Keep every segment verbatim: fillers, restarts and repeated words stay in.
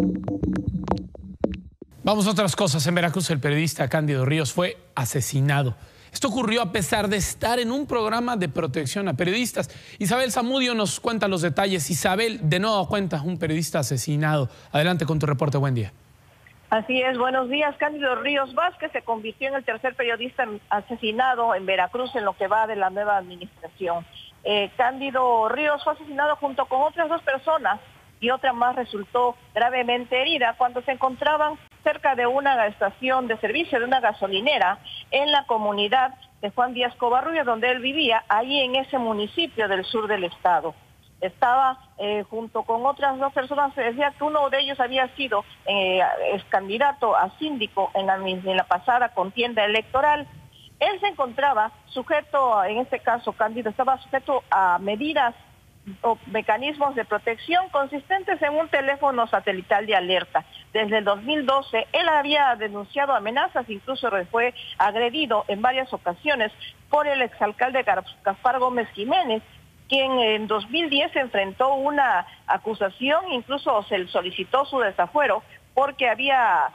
Vamos a otras cosas. En Veracruz, el periodista Cándido Ríos fue asesinado. Esto ocurrió a pesar de estar en un programa de protección a periodistas. Isabel Zamudio nos cuenta los detalles. Isabel, de nuevo cuenta, un periodista asesinado. Adelante con tu reporte. Buen día. Así es, buenos días. Cándido Ríos Vázquez se convirtió en el tercer periodista asesinado en Veracruz en lo que va de la nueva administración. Eh, Cándido Ríos fue asesinado junto con otras dos personas y otra más resultó gravemente herida cuando se encontraban cerca de una estación de servicio, de una gasolinera, en la comunidad de Juan Díaz Covarrubias, donde él vivía, ahí en ese municipio del sur del estado. Estaba eh, junto con otras dos personas, se decía que uno de ellos había sido eh, ex candidato a síndico en la, en la pasada contienda electoral. Él se encontraba sujeto, en este caso Cándido, estaba sujeto a medidas o mecanismos de protección consistentes en un teléfono satelital de alerta. Desde el dos mil doce, él había denunciado amenazas, incluso fue agredido en varias ocasiones por el exalcalde Gaspar Gómez Jiménez, quien en dos mil diez enfrentó una acusación, incluso se solicitó su desafuero porque había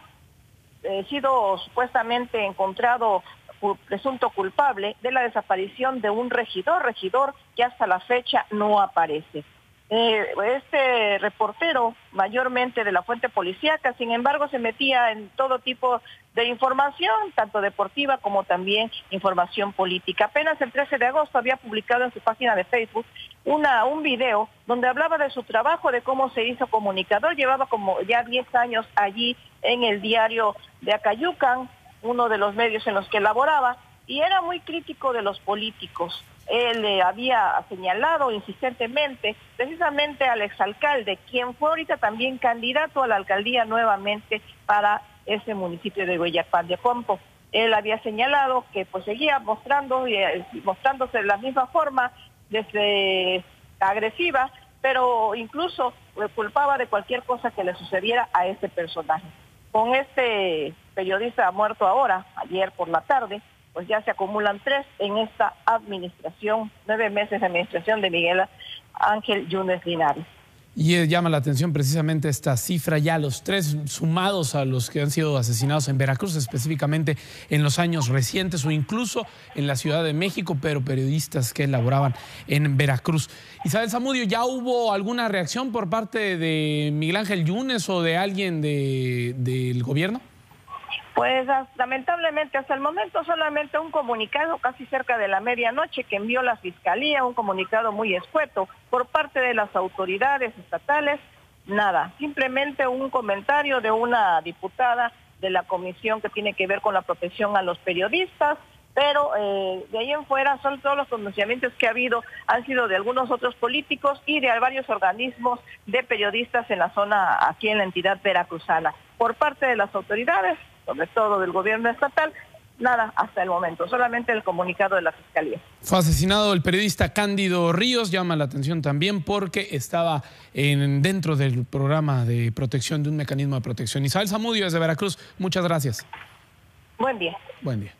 eh, sido supuestamente encontrado presunto culpable de la desaparición de un regidor, regidor que hasta la fecha no aparece. Eh, este reportero, mayormente de la fuente policíaca, sin embargo, se metía en todo tipo de información, tanto deportiva como también información política. Apenas el trece de agosto había publicado en su página de Facebook una, un video donde hablaba de su trabajo, de cómo se hizo comunicador. Llevaba como ya diez años allí en el diario de Acayucan, uno de los medios en los que laboraba, y era muy crítico de los políticos. Él eh, había señalado insistentemente precisamente al exalcalde, quien fue ahorita también candidato a la alcaldía nuevamente para ese municipio de Hueyapán de Pompo. Él había señalado que pues seguía mostrando y eh, mostrándose de la misma forma, desde agresiva, pero incluso eh, culpaba de cualquier cosa que le sucediera a ese personaje. Con este periodista muerto ahora, ayer por la tarde, pues ya se acumulan tres en esta administración, nueve meses de administración de Miguel Ángel Yunes Linares. Y eh, llama la atención precisamente esta cifra, ya los tres sumados a los que han sido asesinados en Veracruz, específicamente en los años recientes o incluso en la Ciudad de México, pero periodistas que laboraban en Veracruz. Isabel Zamudio, ¿ya hubo alguna reacción por parte de Miguel Ángel Yunes o de alguien de, del gobierno? Pues lamentablemente hasta el momento solamente un comunicado casi cerca de la medianoche que envió la Fiscalía, un comunicado muy escueto por parte de las autoridades estatales, nada, simplemente un comentario de una diputada de la comisión que tiene que ver con la protección a los periodistas, pero eh, de ahí en fuera son todos los pronunciamientos que ha habido, han sido de algunos otros políticos y de varios organismos de periodistas en la zona, aquí en la entidad veracruzana. Por parte de las autoridades, sobre todo del gobierno estatal, nada hasta el momento, solamente el comunicado de la Fiscalía. Fue asesinado el periodista Cándido Ríos, llama la atención también porque estaba en, dentro del programa de protección, de un mecanismo de protección. Isabel Zamudio desde Veracruz, muchas gracias. Buen día. Buen día.